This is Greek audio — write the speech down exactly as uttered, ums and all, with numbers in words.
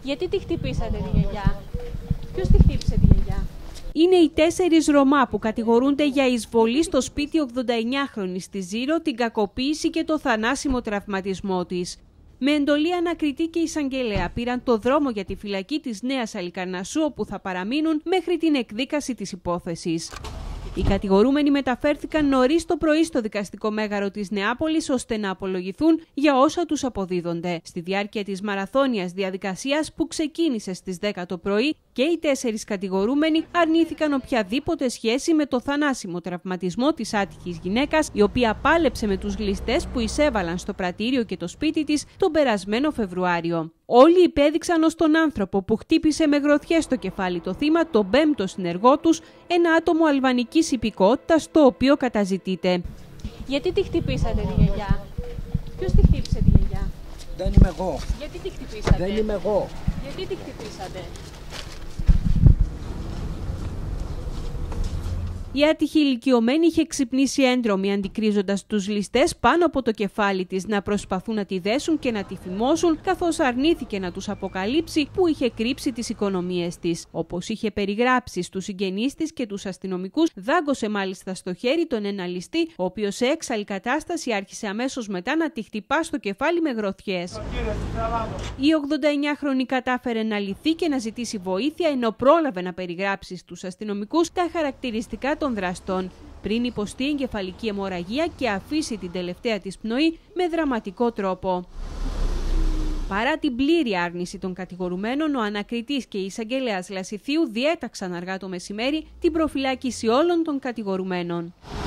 Γιατί τη χτυπήσατε τη γιαγιά? Ποιος τη χτύπησε τη γιαγιά? Είναι οι τέσσερις Ρωμά που κατηγορούνται για εισβολή στο σπίτι ογδονταεννιάχρονης στη Ζήρο, την κακοποίηση και το θανάσιμο τραυματισμό της. Με εντολή ανακριτή και εισαγγελέα πήραν το δρόμο για τη φυλακή της Νέας Αλικαρνασσού, όπου θα παραμείνουν μέχρι την εκδίκαση της υπόθεσης. Οι κατηγορούμενοι μεταφέρθηκαν νωρίς το πρωί στο δικαστικό μέγαρο της Νεάπολης, ώστε να απολογηθούν για όσα τους αποδίδονται. Στη διάρκεια της μαραθώνιας διαδικασίας που ξεκίνησε στις δέκα το πρωί, και οι τέσσερις κατηγορούμενοι αρνήθηκαν οποιαδήποτε σχέση με το θανάσιμο τραυματισμό της άτυχης γυναίκας, η οποία πάλεψε με τους γλιστές που εισέβαλαν στο πρατήριο και το σπίτι της τον περασμένο Φεβρουάριο. Όλοι υπέδειξαν ως τον άνθρωπο που χτύπησε με γροθιές στο κεφάλι το θύμα, τον πέμπτο συνεργό τους, ένα άτομο αλβανικής υπηκότητας, το οποίο καταζητείται. Γιατί τη χτυπήσατε τη γιαγιά? Ποιος τη χτύπησε τη γιαγιά? Δεν είμαι εγώ. Γιατί τη χτυπήσατε? Δεν είμαι εγώ. Γιατί τη χτυπήσατε? Η άτυχη ηλικιωμένη είχε ξυπνήσει έντρομη, αντικρίζοντας τους ληστές πάνω από το κεφάλι της να προσπαθούν να τη δέσουν και να τη φημώσουν, καθώς αρνήθηκε να τους αποκαλύψει που είχε κρύψει τις οικονομίες της. Όπως είχε περιγράψει στους συγγενείς της και τους αστυνομικούς, δάγκωσε μάλιστα στο χέρι τον ένα ληστή, ο οποίος σε έξαλλη κατάσταση άρχισε αμέσως μετά να τη χτυπά στο κεφάλι με γροθιές. Η ογδονταεννιάχρονη κατάφερε να λυθεί και να ζητήσει βοήθεια, ενώ πρόλαβε να περιγράψει στους αστυνομικούς τα χαρακτηριστικά των δραστών, πριν υποστεί εγκεφαλική αιμορραγία και αφήσει την τελευταία της πνοή με δραματικό τρόπο. Παρά την πλήρη άρνηση των κατηγορουμένων, ο ανακριτής και η εισαγγελέας Λασιθίου διέταξαν αργά το μεσημέρι την προφυλάκηση όλων των κατηγορουμένων.